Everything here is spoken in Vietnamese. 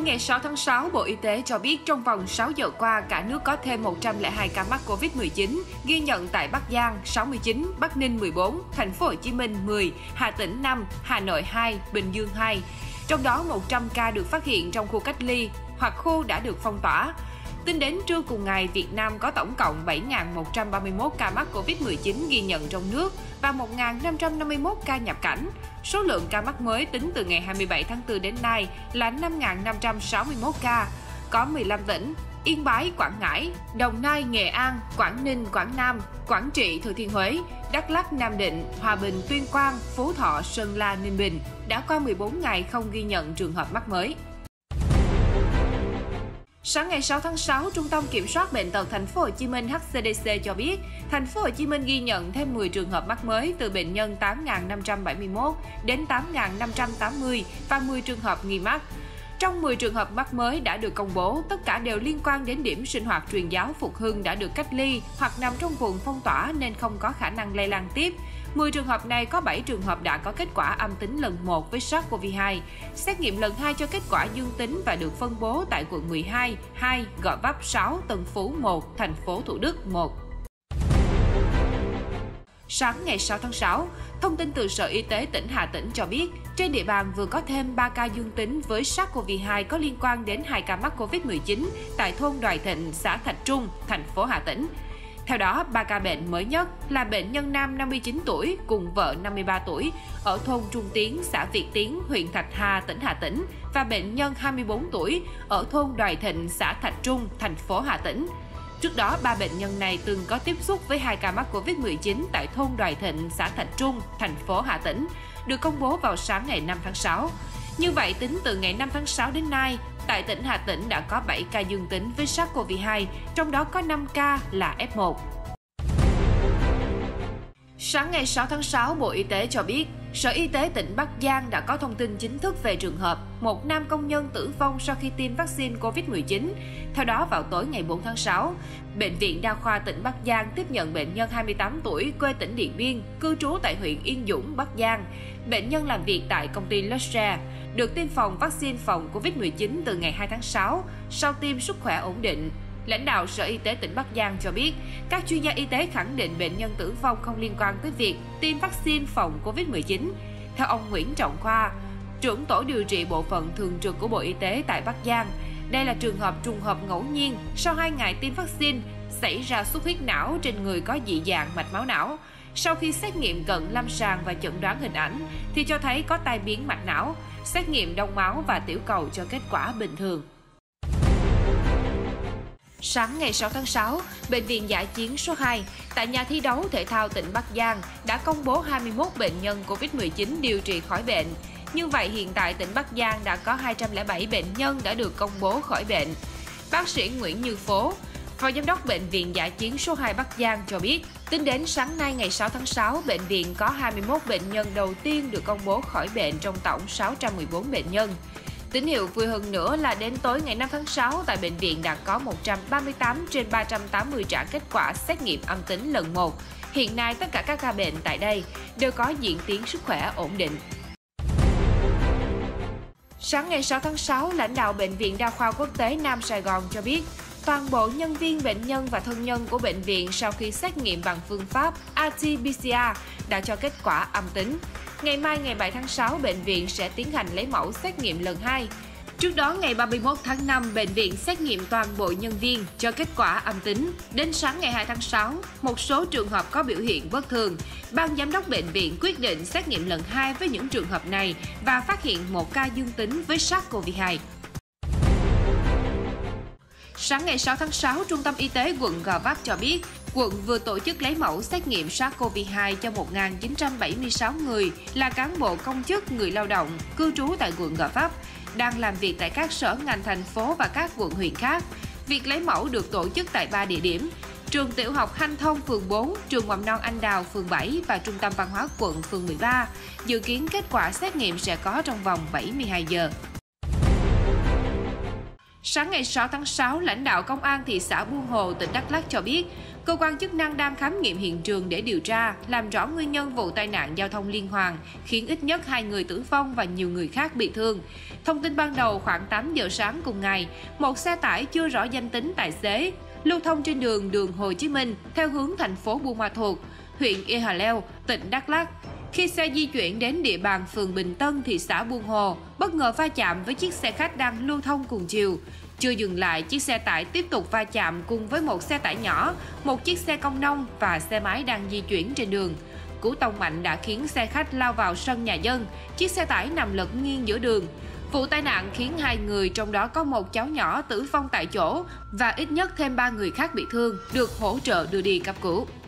ngày 6 tháng 6, Bộ Y tế cho biết trong vòng 6 giờ qua, cả nước có thêm 102 ca mắc Covid-19, ghi nhận tại Bắc Giang 69, Bắc Ninh 14, Thành phố Hồ Chí Minh 10, Hà Tĩnh 5, Hà Nội 2, Bình Dương 2. Trong đó 100 ca được phát hiện trong khu cách ly hoặc khu đã được phong tỏa. Tính đến trưa cùng ngày, Việt Nam có tổng cộng 7.131 ca mắc Covid-19 ghi nhận trong nước và 1.551 ca nhập cảnh. Số lượng ca mắc mới tính từ ngày 27 tháng 4 đến nay là 5.561 ca. Có 15 tỉnh: Yên Bái, Quảng Ngãi, Đồng Nai, Nghệ An, Quảng Ninh, Quảng Nam, Quảng Trị, Thừa Thiên Huế, Đắk Lắk, Nam Định, Hòa Bình, Tuyên Quang, Phú Thọ, Sơn La, Ninh Bình đã qua 14 ngày không ghi nhận trường hợp mắc mới. Sáng ngày 6 tháng 6, Trung tâm Kiểm soát Bệnh tật Thành phố Hồ Chí Minh (HCDC) cho biết, Thành phố Hồ Chí Minh ghi nhận thêm 10 trường hợp mắc mới từ bệnh nhân 8.571 đến 8.580 và 10 trường hợp nghi mắc. Trong 10 trường hợp mắc mới đã được công bố, tất cả đều liên quan đến điểm sinh hoạt truyền giáo Phục Hưng đã được cách ly hoặc nằm trong vùng phong tỏa nên không có khả năng lây lan tiếp. 10 trường hợp này có 7 trường hợp đã có kết quả âm tính lần 1 với SARS-CoV-2. Xét nghiệm lần 2 cho kết quả dương tính và được phân bố tại quận 12, 2, Gò Vấp 6, Tân Phú 1, thành phố Thủ Đức 1. Sáng ngày 6 tháng 6, thông tin từ Sở Y tế tỉnh Hà Tĩnh cho biết, trên địa bàn vừa có thêm 3 ca dương tính với SARS-CoV-2 có liên quan đến 2 ca mắc Covid-19 tại thôn Đoài Thịnh, xã Thạch Trung, thành phố Hà Tĩnh. Theo đó, 3 ca bệnh mới nhất là bệnh nhân nam 59 tuổi cùng vợ 53 tuổi ở thôn Trung Tiến, xã Việt Tiến, huyện Thạch Hà, tỉnh Hà Tĩnh và bệnh nhân 24 tuổi ở thôn Đoài Thịnh, xã Thạch Trung, thành phố Hà Tĩnh. Trước đó, 3 bệnh nhân này từng có tiếp xúc với 2 ca mắc Covid-19 tại thôn Đoài Thịnh, xã Thạch Trung, thành phố Hà Tĩnh, được công bố vào sáng ngày 5 tháng 6. Như vậy, tính từ ngày 5 tháng 6 đến nay, tại tỉnh Hà Tĩnh đã có 7 ca dương tính với SARS-CoV-2, trong đó có 5 ca là F1. Sáng ngày 6 tháng 6, Bộ Y tế cho biết, Sở Y tế tỉnh Bắc Giang đã có thông tin chính thức về trường hợp một nam công nhân tử vong sau khi tiêm vaccine COVID-19. Theo đó, vào tối ngày 4 tháng 6, Bệnh viện Đa khoa tỉnh Bắc Giang tiếp nhận bệnh nhân 28 tuổi quê tỉnh Điện Biên, cư trú tại huyện Yên Dũng, Bắc Giang. Bệnh nhân làm việc tại công ty Luxshare, được tiêm phòng vaccine phòng COVID-19 từ ngày 2 tháng 6, sau tiêm sức khỏe ổn định. Lãnh đạo Sở Y tế tỉnh Bắc Giang cho biết, các chuyên gia y tế khẳng định bệnh nhân tử vong không liên quan tới việc tiêm vaccine phòng COVID-19. Theo ông Nguyễn Trọng Khoa, trưởng tổ điều trị bộ phận thường trực của Bộ Y tế tại Bắc Giang, đây là trường hợp trùng hợp ngẫu nhiên sau 2 ngày tiêm vaccine xảy ra xuất huyết não trên người có dị dạng mạch máu não. Sau khi xét nghiệm cận lâm sàng và chẩn đoán hình ảnh thì cho thấy có tai biến mạch não, xét nghiệm đông máu và tiểu cầu cho kết quả bình thường. Sáng ngày 6 tháng 6, Bệnh viện Dã chiến số 2 tại nhà thi đấu thể thao tỉnh Bắc Giang đã công bố 21 bệnh nhân COVID-19 điều trị khỏi bệnh. Như vậy, hiện tại tỉnh Bắc Giang đã có 207 bệnh nhân đã được công bố khỏi bệnh. Bác sĩ Nguyễn Như Phố, Phó Giám đốc Bệnh viện Dã chiến số 2 Bắc Giang cho biết, tính đến sáng nay ngày 6 tháng 6, bệnh viện có 21 bệnh nhân đầu tiên được công bố khỏi bệnh trong tổng 614 bệnh nhân. Tín hiệu vui hơn nữa là đến tối ngày 5 tháng 6, tại bệnh viện đã có 138 trên 380 trả kết quả xét nghiệm âm tính lần 1. Hiện nay, tất cả các ca bệnh tại đây đều có diễn tiến sức khỏe ổn định. Sáng ngày 6 tháng 6, lãnh đạo Bệnh viện Đa khoa Quốc tế Nam Sài Gòn cho biết, toàn bộ nhân viên, bệnh nhân và thân nhân của bệnh viện sau khi xét nghiệm bằng phương pháp RT-PCR đã cho kết quả âm tính. Ngày mai, ngày 7 tháng 6, bệnh viện sẽ tiến hành lấy mẫu xét nghiệm lần 2. Trước đó, ngày 31 tháng 5, bệnh viện xét nghiệm toàn bộ nhân viên cho kết quả âm tính. Đến sáng ngày 2 tháng 6, một số trường hợp có biểu hiện bất thường. Ban giám đốc bệnh viện quyết định xét nghiệm lần 2 với những trường hợp này và phát hiện một ca dương tính với SARS-CoV-2. Sáng ngày 6 tháng 6, Trung tâm Y tế quận Gò Vấp cho biết, quận vừa tổ chức lấy mẫu xét nghiệm SARS-CoV-2 cho 1.976 người là cán bộ công chức, người lao động, cư trú tại quận Gò Vấp, đang làm việc tại các sở ngành thành phố và các quận huyện khác. Việc lấy mẫu được tổ chức tại 3 địa điểm: trường tiểu học Hanh Thông phường 4, trường mầm non Anh Đào phường 7 và trung tâm văn hóa quận phường 13. Dự kiến kết quả xét nghiệm sẽ có trong vòng 72 giờ. Sáng ngày 6 tháng 6, lãnh đạo Công an thị xã Buôn Hồ, tỉnh Đắk Lắk cho biết, Cơ quan chức năng đang khám nghiệm hiện trường để điều tra, làm rõ nguyên nhân vụ tai nạn giao thông liên hoàn, khiến ít nhất 2 người tử vong và nhiều người khác bị thương. Thông tin ban đầu khoảng 8 giờ sáng cùng ngày, một xe tải chưa rõ danh tính tài xế lưu thông trên đường Hồ Chí Minh theo hướng thành phố Buôn Ma Thuột, huyện Ea Hà Leo, tỉnh Đắk Lắk. Khi xe di chuyển đến địa bàn phường Bình Tân, thị xã Buôn Hồ, bất ngờ va chạm với chiếc xe khách đang lưu thông cùng chiều. Chưa dừng lại, chiếc xe tải tiếp tục va chạm cùng với một xe tải nhỏ, một chiếc xe công nông và xe máy đang di chuyển trên đường. Cú tông mạnh đã khiến xe khách lao vào sân nhà dân, chiếc xe tải nằm lật nghiêng giữa đường. Vụ tai nạn khiến 2 người, trong đó có một cháu nhỏ tử vong tại chỗ và ít nhất thêm 3 người khác bị thương, được hỗ trợ đưa đi cấp cứu.